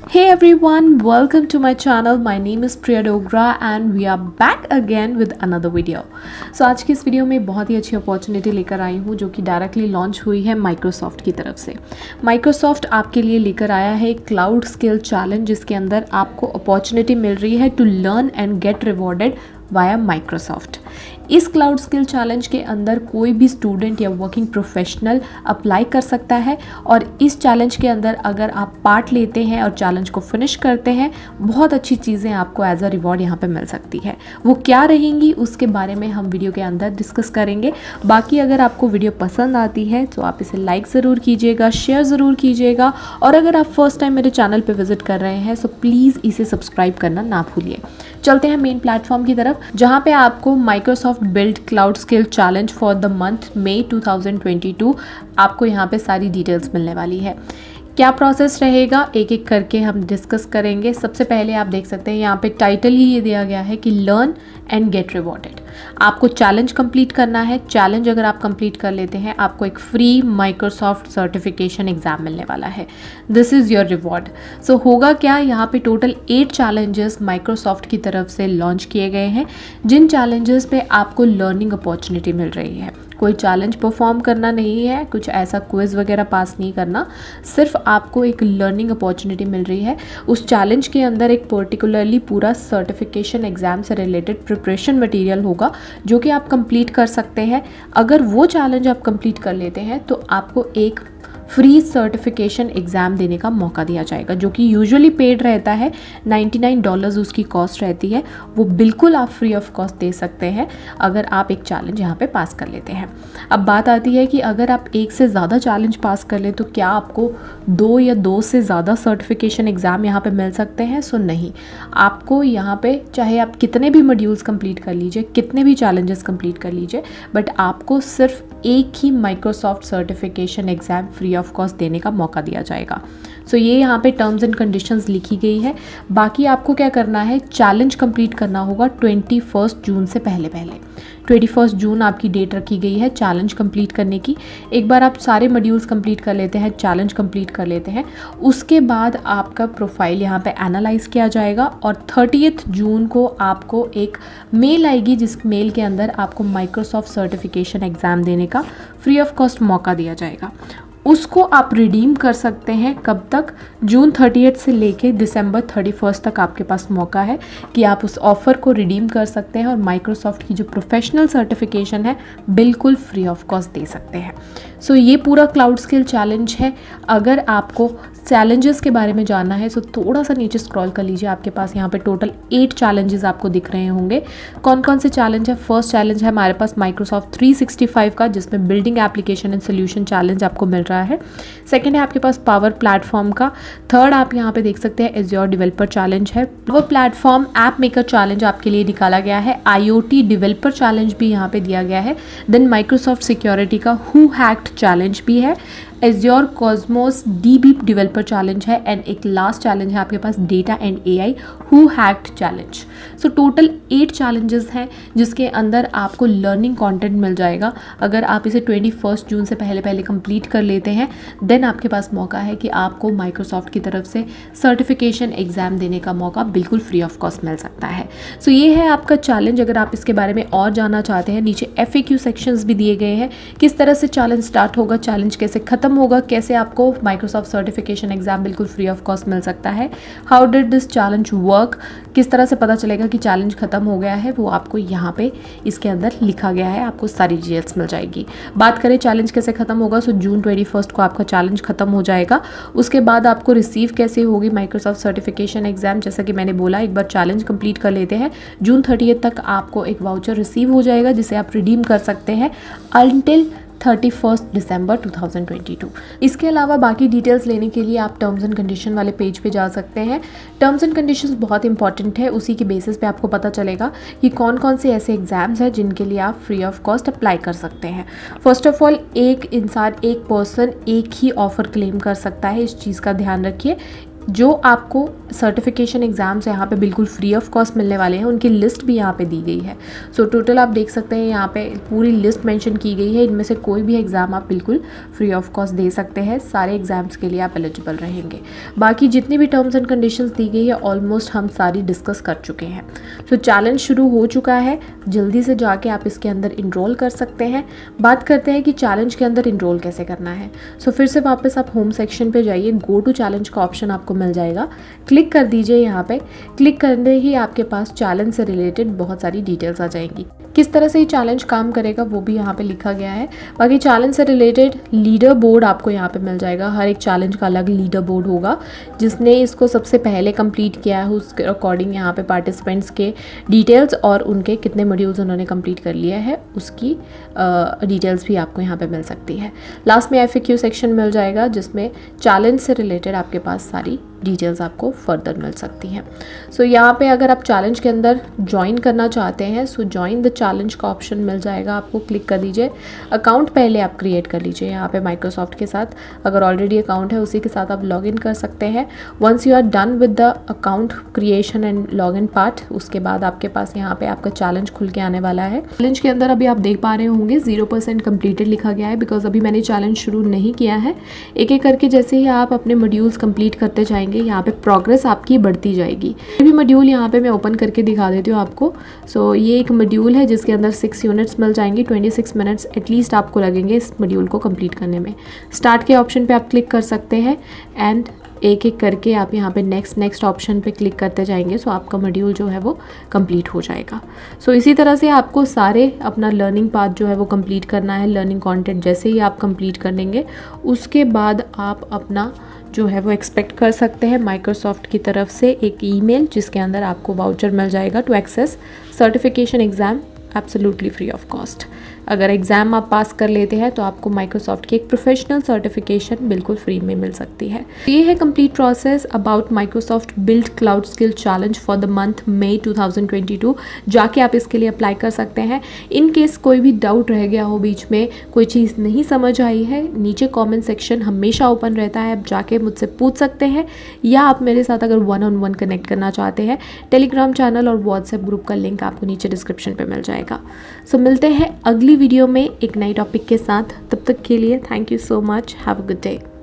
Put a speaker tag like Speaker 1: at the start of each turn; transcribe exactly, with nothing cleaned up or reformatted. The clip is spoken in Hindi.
Speaker 1: Hey everyone, welcome to my channel. My name is Priya Dogra and we are back again with another video. So आज की इस वीडियो में बहुत ही अच्छी अपॉर्चुनिटी लेकर आई हूँ जो कि डायरेक्टली लॉन्च हुई है माइक्रोसॉफ्ट की तरफ से। माइक्रोसॉफ्ट आपके लिए लेकर आया है क्लाउड स्किल चैलेंज जिसके अंदर आपको अपॉर्चुनिटी मिल रही है to learn and get rewarded via Microsoft. इस क्लाउड स्किल चैलेंज के अंदर कोई भी स्टूडेंट या वर्किंग प्रोफेशनल अप्लाई कर सकता है और इस चैलेंज के अंदर अगर आप पार्ट लेते हैं और चैलेंज को फिनिश करते हैं बहुत अच्छी चीज़ें आपको एज अ रिवॉर्ड यहाँ पे मिल सकती है। वो क्या रहेंगी उसके बारे में हम वीडियो के अंदर डिस्कस करेंगे। बाकी अगर आपको वीडियो पसंद आती है तो आप इसे लाइक ज़रूर कीजिएगा, शेयर ज़रूर कीजिएगा और अगर आप फर्स्ट टाइम मेरे चैनल पर विजिट कर रहे हैं तो प्लीज़ इसे सब्सक्राइब करना ना भूलिए। चलते हैं मेन प्लेटफॉर्म की तरफ जहाँ पे आपको Microsoft build cloud skill challenge for the month May two thousand twenty two आपको यहाँ पे सारी डिटेल्स मिलने वाली है। क्या प्रोसेस रहेगा एक एक करके हम डिस्कस करेंगे। सबसे पहले आप देख सकते हैं यहाँ पे टाइटल ही ये दिया गया है कि लर्न एंड गेट रिवॉर्डेड। आपको चैलेंज कंप्लीट करना है। चैलेंज अगर आप कंप्लीट कर लेते हैं आपको एक फ्री माइक्रोसॉफ्ट सर्टिफिकेशन एग्जाम मिलने वाला है। This is your reward. So होगा क्या, यहाँ पे टोटल एट चैलेंजेस माइक्रोसॉफ्ट की तरफ से लॉन्च किए गए हैं जिन चैलेंजेस पे आपको लर्निंग अपॉर्चुनिटी मिल रही है। कोई चैलेंज परफॉर्म करना नहीं है, कुछ ऐसा क्विज वगैरह पास नहीं करना, सिर्फ आपको एक लर्निंग अपॉर्चुनिटी मिल रही है। उस चैलेंज के अंदर एक पर्टिकुलरली पूरा सर्टिफिकेशन एग्जाम से रिलेटेड प्रिपरेशन मटेरियल होगा जो कि आप कंप्लीट कर सकते हैं। अगर वो चैलेंज आप कंप्लीट कर लेते हैं तो आपको एक फ्री सर्टिफिकेशन एग्ज़ाम देने का मौका दिया जाएगा जो कि यूजुअली पेड रहता है। नाइन्टी नाइन डॉलर्स उसकी कॉस्ट रहती है, वो बिल्कुल आप फ्री ऑफ कॉस्ट दे सकते हैं अगर आप एक चैलेंज यहाँ पे पास कर लेते हैं। अब बात आती है कि अगर आप एक से ज़्यादा चैलेंज पास कर लें तो क्या आपको दो या दो से ज़्यादा सर्टिफिकेशन एग्ज़ाम यहाँ पे मिल सकते हैं? सो नहीं, आपको यहाँ पे चाहे आप कितने भी मॉड्यूल्स कंप्लीट कर लीजिए, कितने भी चैलेंजेस कंप्लीट कर लीजिए, बट आपको सिर्फ एक ही Microsoft certification exam free of cost देने का मौका दिया जाएगा। सो so, ये यहाँ पे टर्म्स एंड कंडीशंस लिखी गई है। बाकी आपको क्या करना है, चैलेंज कंप्लीट करना होगा ट्वेंटी फर्स्ट जून से पहले पहले। ट्वेंटी फर्स्ट जून आपकी डेट रखी गई है चैलेंज कंप्लीट करने की। एक बार आप सारे मॉड्यूल्स कंप्लीट कर लेते हैं, चैलेंज कंप्लीट कर लेते हैं, उसके बाद आपका प्रोफाइल यहाँ पे एनालाइज किया जाएगा और थर्टियथ जून को आपको एक मेल आएगी जिस मेल के अंदर आपको माइक्रोसॉफ्ट सर्टिफिकेशन एग्ज़ाम देने का फ्री ऑफ कॉस्ट मौका दिया जाएगा। उसको आप रिडीम कर सकते हैं कब तक, जून थर्टियथ से लेके दिसंबर थर्टी फर्स्ट तक आपके पास मौका है कि आप उस ऑफ़र को रिडीम कर सकते हैं और माइक्रोसॉफ्ट की जो प्रोफेशनल सर्टिफिकेशन है बिल्कुल फ्री ऑफ कॉस्ट दे सकते हैं। सो so, ये पूरा क्लाउड स्किल चैलेंज है। अगर आपको चैलेंजेस के बारे में जानना है तो थोड़ा सा नीचे स्क्रॉल कर लीजिए, आपके पास यहाँ पे टोटल एट चैलेंजेस आपको दिख रहे होंगे। कौन कौन से चैलेंज है? फर्स्ट चैलेंज है हमारे पास माइक्रोसॉफ्ट थ्री सिक्सटी फाइव का जिसमें building application and solution challenge आपको मिल रहा है। सेकेंड है आपके पास पावर प्लेटफॉर्म का। थर्ड आप यहाँ पे देख सकते हैं एज़्योर डेवलपर चैलेंज है। Power platform app maker challenge आपके लिए निकाला गया है। आईओटी डेवलपर चैलेंज भी यहाँ पे दिया गया है। देन माइक्रोसॉफ्ट सिक्योरिटी का हु हैक्ड चैलेंज भी है। Azure Cosmos DB developer challenge है एंड एक लास्ट चैलेंज है आपके पास data and AI who hacked challenge. So total eight challenges हैं जिसके अंदर आपको लर्निंग कंटेंट मिल जाएगा। अगर आप इसे ट्वेंटी फर्स्ट जून से पहले पहले कंप्लीट कर लेते हैं देन आपके पास मौका है कि आपको माइक्रोसॉफ्ट की तरफ से सर्टिफिकेशन एग्ज़ाम देने का मौका बिल्कुल फ्री ऑफ कॉस्ट मिल सकता है। सो so ये है आपका चैलेंज। अगर आप इसके बारे में और जानना चाहते हैं नीचे एफ ए क्यू सेक्शंस भी दिए गए हैं, किस तरह से चैलेंज स्टार्ट होगा, चैलेंज कैसे खत्म होगा, कैसे आपको माइक्रोसॉफ्ट सर्टिफिकेशन एग्जाम बिल्कुल फ्री ऑफ कॉस्ट मिल सकता है, how did this challenge work, किस तरह से पता चलेगा कि चैलेंज खत्म हो गया है, वो आपको यहाँ पे इसके अंदर लिखा गया है। आपको सारी डिटेल्स मिल जाएगी। बात करें चैलेंज कैसे खत्म होगा, सो जून ट्वेंटी फर्स्ट को आपका चैलेंज खत्म हो जाएगा। उसके बाद आपको रिसीव कैसे होगी माइक्रोसॉफ्ट सर्टिफिकेशन एग्जाम, जैसा कि मैंने बोला एक बार चैलेंज कंप्लीट कर लेते हैं जून थर्टियथ तक आपको एक वाउचर रिसीव हो जाएगा जिसे आप रिडीम कर सकते हैं until thirty first December two thousand twenty two. इसके अलावा बाकी डिटेल्स लेने के लिए आप टर्म्स एंड कंडीशन वाले पेज पे जा सकते हैं। टर्म्स एंड कंडीशंस बहुत इंपॉर्टेंट है, उसी के बेसिस पे आपको पता चलेगा कि कौन कौन से ऐसे एग्जाम्स हैं जिनके लिए आप फ्री ऑफ कॉस्ट अप्लाई कर सकते हैं। फर्स्ट ऑफ ऑल एक इंसान, एक पर्सन एक ही ऑफ़र क्लेम कर सकता है, इस चीज़ का ध्यान रखिए। जो आपको सर्टिफिकेशन एग्ज़ाम्स यहाँ पे बिल्कुल फ्री ऑफ कॉस्ट मिलने वाले हैं, उनकी लिस्ट भी यहाँ पे दी गई है। सो so, टोटल आप देख सकते हैं यहाँ पे पूरी लिस्ट मेंशन की गई है। इनमें से कोई भी एग्ज़ाम आप बिल्कुल फ्री ऑफ कॉस्ट दे सकते हैं, सारे एग्ज़ाम्स के लिए आप एलिजिबल रहेंगे। बाकी जितनी भी टर्म्स एंड कंडीशंस दी गई है ऑलमोस्ट हम सारी डिस्कस कर चुके हैं। सो so, चैलेंज शुरू हो चुका है, जल्दी से जाके आप इसके अंदर इनरोल कर सकते हैं। बात करते हैं कि चैलेंज के अंदर इनरोल कैसे करना है। सो so, फिर से वापस आप होम सेक्शन पे जाइए, गो टू चैलेंज का ऑप्शन आपको मिल जाएगा, क्लिक कर दीजिए। यहाँ पे क्लिक करने ही आपके पास चैलेंज से रिलेटेड बहुत सारी डिटेल्स आ जाएंगी। किस तरह से ये चैलेंज काम करेगा वो भी यहाँ पे लिखा गया है। बाकी चैलेंज से रिलेटेड लीडर बोर्ड आपको यहाँ पे मिल जाएगा। हर एक चैलेंज का अलग लीडर बोर्ड होगा। जिसने इसको सबसे पहले कंप्लीट किया है उसके अकॉर्डिंग यहाँ पे पार्टिसिपेंट्स के डिटेल्स और उनके कितने मॉड्यूल्स उन्होंने कंप्लीट कर लिया है उसकी डिटेल्स भी आपको यहाँ पे मिल सकती है। लास्ट में एफएक्यू सेक्शन मिल जाएगा जिसमें चैलेंज से रिलेटेड आपके पास सारी डिटेल्स आपको फर्दर मिल सकती हैं। सो so, यहाँ पे अगर आप चैलेंज के अंदर ज्वाइन करना चाहते हैं सो ज्वाइन द चैलेंज का ऑप्शन मिल जाएगा आपको, क्लिक कर दीजिए। अकाउंट पहले आप क्रिएट कर लीजिए यहाँ पे माइक्रोसॉफ्ट के साथ, अगर ऑलरेडी अकाउंट है उसी के साथ आप लॉगिन कर सकते हैं। Once you are done with the account creation and login part, उसके बाद आपके पास यहाँ पे आपका चैलेंज खुल के आने वाला है। चैलेंज के अंदर अभी आप देख पा रहे होंगे जीरो परसेंट कम्प्लीटेड लिखा गया है, बिकॉज अभी मैंने चैलेंज शुरू नहीं किया है। एक एक करके जैसे ही आप अपने मॉड्यूल्स कंप्लीट करते जाएंगे यहाँ पे प्रोग्रेस आपकी बढ़ती जाएगी। ये भी मॉड्यूल यहाँ पे मैं ओपन करके दिखा देती हूँ आपको। सो so, ये एक मॉड्यूल है जिसके अंदर सिक्स यूनिट्स मिल जाएंगी, ट्वेंटी सिक्स मिनट्स एटलीस्ट आपको लगेंगे इस मॉड्यूल को कंप्लीट करने में। स्टार्ट के ऑप्शन पे आप क्लिक कर सकते हैं एंड एक एक करके आप यहाँ पे नेक्स्ट नेक्स्ट ऑप्शन पे क्लिक करते जाएंगे। सो so, आपका मॉड्यूल जो है वो कंप्लीट हो जाएगा। सो so, इसी तरह से आपको सारे अपना लर्निंग पाथ जो है वो कंप्लीट करना है। लर्निंग कंटेंट जैसे ही आप कंप्लीट कर लेंगे उसके बाद आप अपना जो है वो एक्सपेक्ट कर सकते हैं माइक्रोसॉफ्ट की तरफ से एक ईमेल जिसके अंदर आपको वाउचर मिल जाएगा to access certification exam absolutely free of cost. अगर एग्ज़ाम आप पास कर लेते हैं तो आपको माइक्रोसॉफ्ट की एक प्रोफेशनल सर्टिफिकेशन बिल्कुल फ्री में मिल सकती है। ये है complete process about Microsoft build cloud skill challenge for the month May two thousand twenty two. जाके आप इसके लिए अप्लाई कर सकते हैं। इन केस कोई भी डाउट रह गया हो, बीच में कोई चीज़ नहीं समझ आई है, नीचे कॉमेंट सेक्शन हमेशा ओपन रहता है, आप जाके मुझसे पूछ सकते हैं। या आप मेरे साथ अगर वन ऑन वन कनेक्ट करना चाहते हैं, टेलीग्राम चैनल और व्हाट्सएप ग्रुप का लिंक आपको नीचे डिस्क्रिप्शन पर मिल जाएगा। सो so, मिलते हैं अगली वीडियो में एक नई टॉपिक के साथ। तब तक के लिए thank you so much, have a good day.